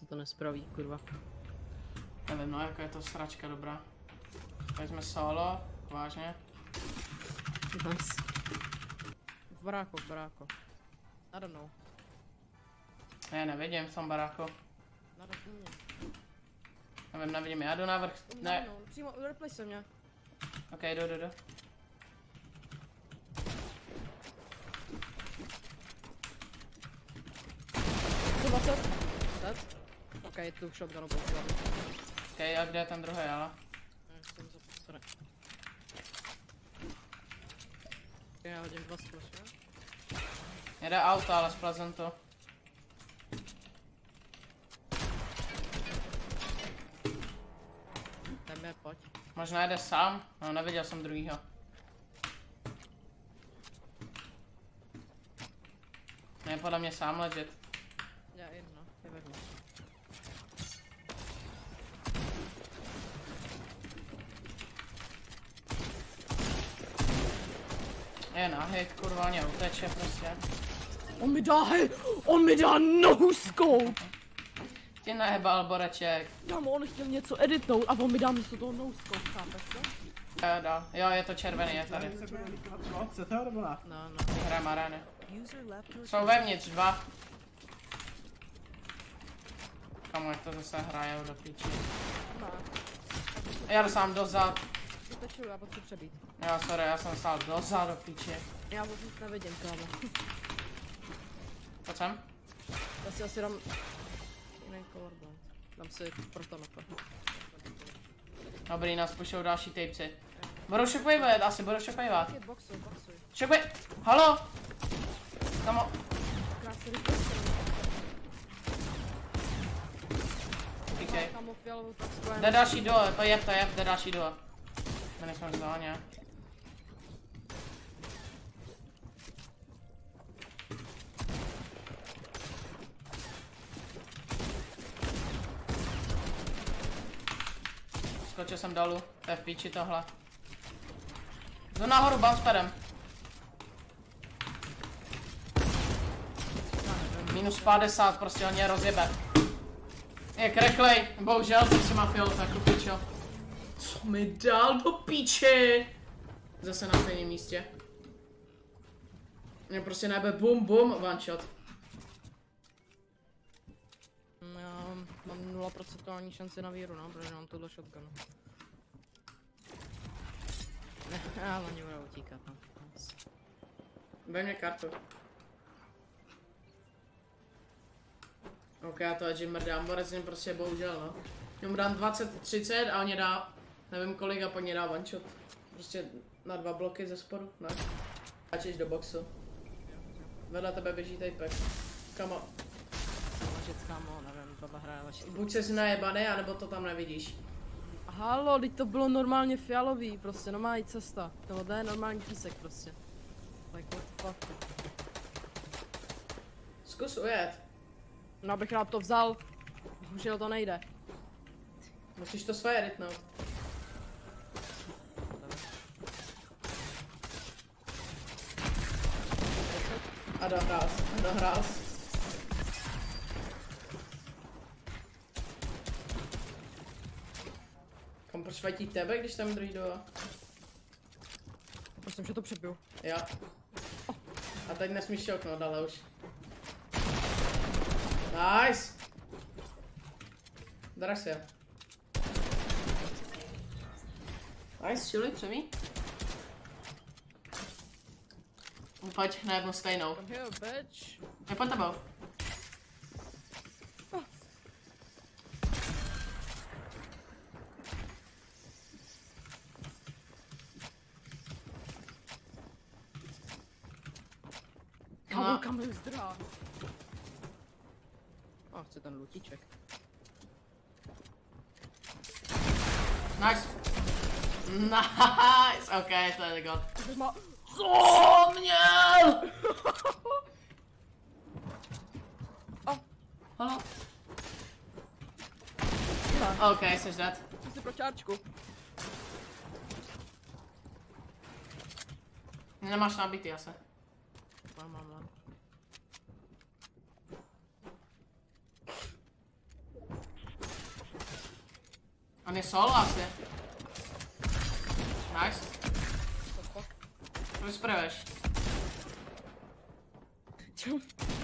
to nespraví, kurva. Nevím, no, jako je to sračka dobrá. Tady jsme solo, vážně. Nice. V baráku. Nade mnou. Ne, nevidím v tom baráku. Nade mě. Nevím, nevidím, já jdu navrch. Ne. No, přímo, replace mě. Ok, jdu. Co 20? Dead? Ok, tu shotgunu používám. Ok, a kde je ten druhý, ale? Sorry. Já hodím 2 splash, ne? Jede auto, ale z Pleasantu. Tebe, pojď. Možná jede sám? No, neviděl jsem druhýho. Ne, podle mě sám ležet. Já jedno, je vevnitř. Je na hit, kurva, mě uteče prostě. On mi dá no scope! Ti najebal boreček. Kámo, on chtěl něco editnout a on mi dá místo toho no scope, chápeš to? Jo, je to červený, je tady. No. Hrám arény. Jsou vevnitř, 2. Kamu, jak to zase hrajou do píči. Já jdu sám dozad. Vytečuju, já potřebuji přebít. Jo, sorry, já jsem stál dozad do píči. Já vůbec nevidím, kámo. Pojď sem. Já si asi dám... jiný colorblind. Dám si proto na to. Dobrý, nás pušou další tapesy. Budou shockwaveet, asi budou shockwaveet. Boxuj. Shockwave, halo! Kamo. Krásně rychle. Okay. Kámo, fialovou textu. Jde další duo, to je, jde další duo. To nejsme v zóně. Skočil jsem dolů, to je v píči tohle. Jdu nahoru bouncepadem. Minus 50, prostě on mě rozjebe. Je kreklej, bohužel, prostě má fiol, jako pičo. Co mi dal do píče? Zase na stejném místě. Mě prostě najebe bum, one shot. Já mám 0% šanci na víru, no, protože mám tuhle shotgunu. Ne, já oni budou utíkat, no. Dej mě kartu. Ok, já to Jim dám, borec jim prostě bohužel, no. Já mu dám 20-30 a on dá, nevím kolik a pak mě dá one shot. Prostě na 2 bloky ze spodu, ne? Ačiš do boxu. Vedle tebe běží tapek. Kamo. Kámo, nevím, baba hraje vaši. Buď jsi najebaný, anebo to tam nevidíš. Halo, teď to bylo normálně fialový, prostě normální cesta. Tohle je normální písek prostě. Like what the fuck. Zkus ujet. No abych rád to vzal, bohužel to nejde. Musíš to svoje rytnout. A dohrál jsi. Kam proč vadí tebe, když tam druhý duo? Prostě že to přepiju. Jo. A teď nesmíš šoknout, ale už. Nice! Draž se. Nice, šili, přemí. Pojď na jednu stejnou. Come here, bitch. Je pod tebou. Kam je zdrá? A chci ten lutíček. Nice. Nice, ok, to je god. Co měl? Halo. Ok, jsi dead. Jsi si pro čárčku. Nemáš nabitý asi. Mám. On je solo asi. Nice. Proč sprejuješ? Čo?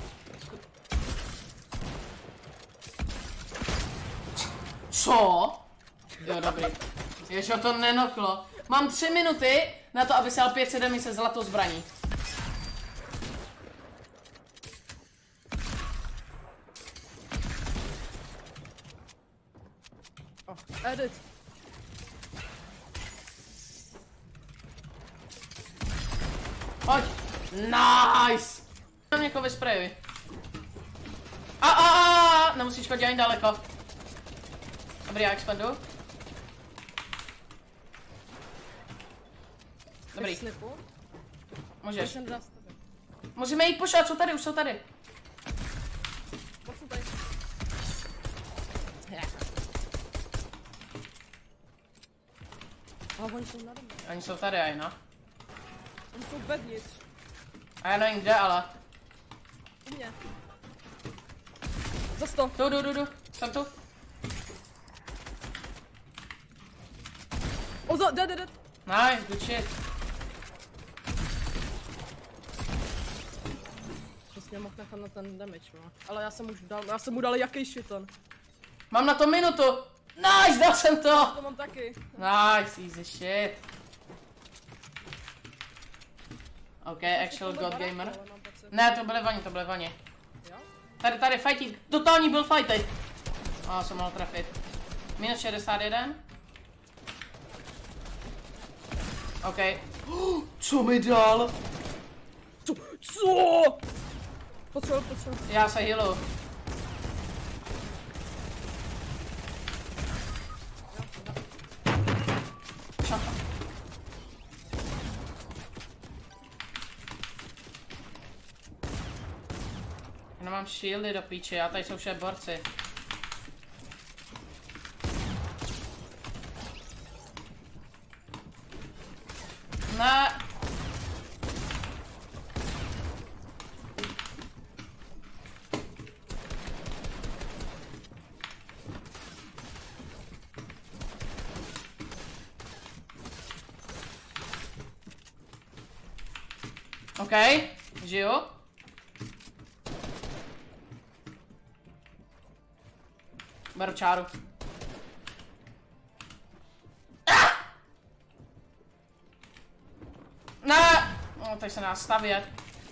Co? Jo, dobrý. Ještě to nenoklo. Mám 3 minuty na to, aby se dal 500 demise zlatou zbraní. Oh, edit. Pojď. Nice. Tam někoho vysprejuj. Nemusíš chodit ani daleko. Dobrý, já expandu. Dobrý. Můžeš. Můžeme jít pošát, jsou tady, už jsou tady. Oni jsou nade mnou. Oni jsou tady, Aina. Oni jsou vevnitř. A já nevím kde, ale. U mě. Za 100. Jdu. Jsem tu. O, dead. Nice, good shit. Přesně mohl nechat na ten damage, no. Ale já jsem mu dal jaký shiton. Mám na to minutu. Nice, dal jsem to. To mám taky. Nice, easy shit. OK, actual god gamer. Ne, to byly vani. Jo? Tady fighting, totální byl fight teď. Jsem mohl trefit. Minus 61. OK. Co mi dal? Co? Potřebuji. Já se healu. Já nemám shieldy do píče, já tady jsou vše borci. Ne. OK, žiju. Beru čáru. Ne! No, teď se dá stavět.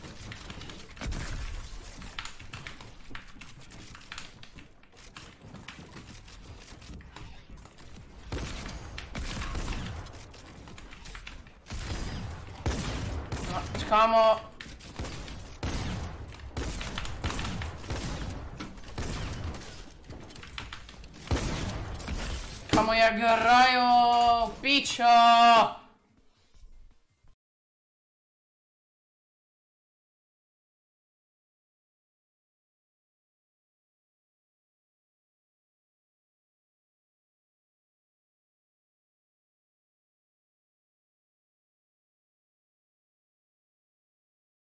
No, kámo. Kámo, jak hrajou, pičo!